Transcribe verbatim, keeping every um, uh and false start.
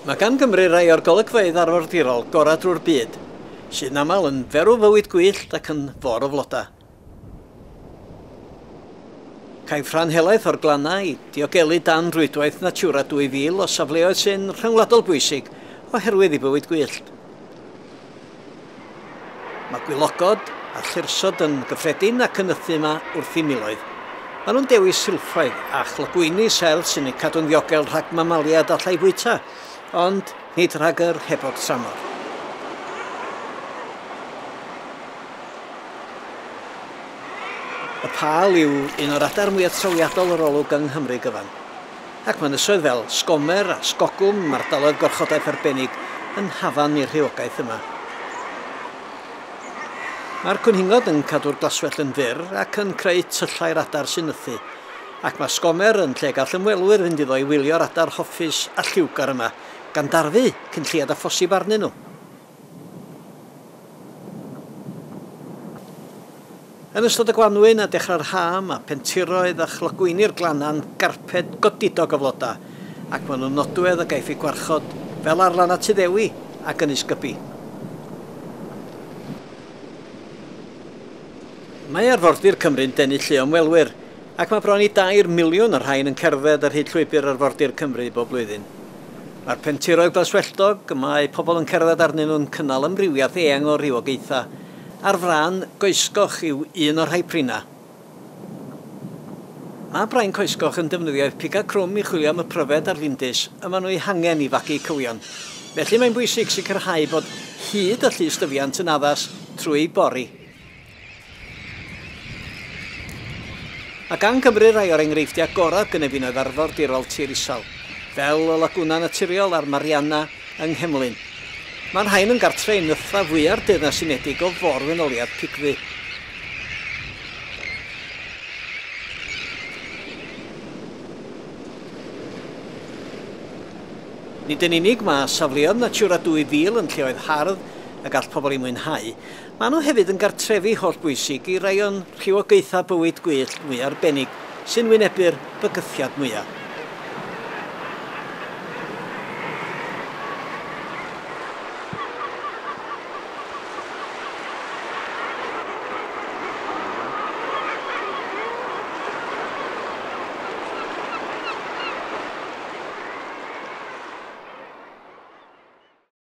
Mae gan Gymru rai o'r golygfeydd arfordirol gorau drwy'r byd, sy'n aml yn ferw fywyd gwyllt ac yn for o floda. Caiff rhan helaeth o'r glanna i diogelu dan rwydwaith Natura dwy fil o safleoedd sy'n rhyngwladol bwysig oherwydd i bywyd gwyllt. Mae gwylogod a llursod yn gyffredin ac yn ythu yma wrth i miloedd. Maen nhw'n dewis silffoedd a chlogwyni sel sy'n eu cadw'n ddiogel rhag mamaliad a llai fwyta, ond nid rhag yr hebog tramor. Y Pal yw un o'r adar mwyaf trawiadol yr olwg yng Nghymru gyfan, ac mae ynysoedd fel Sgomer a Sgogwm, ardaloedd gorchodaeth arbennig, yn hafan i'r rhywogaeth yma. Mae'r cwnhingod yn cadw'r glaswell yn fyr ac yn creu tyllau'r adar sy'n ythu, ac mae Sgomer yn lle gall ymwelwyr fynd iddo i wylio'r adar hoffus a lliwgar yma, gan darfu cyn lleiad a phosib arnyn nhw. Yn ystod y Gwanwyn a dechrau'r ha, mae penturoedd a chlogwyni'r glanna'n garped godidog o floda, ac maen nhw'n nodwedd a gaiff eu gwarchod fel arlan at Iddewi ac Ynys Gybi. Mae arfordir Cymru'n denu lle ymwelwyr, ac mae bron i dair miliwn o'r rhain yn cerdded ar hyd llwybr arfordir Cymru bob blwyddyn. Mae'r penturoedd glaswelltog, mae pobl yn cerdded arnyn nhw'n cynnal ymrywiaeth eang o rywogaetha, a'r fran Goesgoch yw un o'r rhai prina. Mae Brain Coesgoch yn defnyddio piga crwm i chwilio am y pryfed ar lindys y maen nhw eu hangen i fagu cywion. Felly mae'n bwysig sicrhau bod hyd y llystyfiant yn addas trwy bori. A gan Gymru rai o'r enghreifftiau gorau gynefinoedd arfordirol tir isel, fel y Laguna Naturiol a'r Mariana yng Nghemlyn. Mae'r rhain yn gartre i nytha fwyaf Deyrnas Unedig o forwenoliad pigfu. Nid yn unig mae safleoedd Natura dwy fil yn lleoedd hardd a gall pobl i mwynhau, maen nhw hefyd yn gartrefi holl bwysig i rai o'n rhywogaetha bywyd gwyllt mwyaf arbennig sy'n wynebu'r bygythiad mwyaf.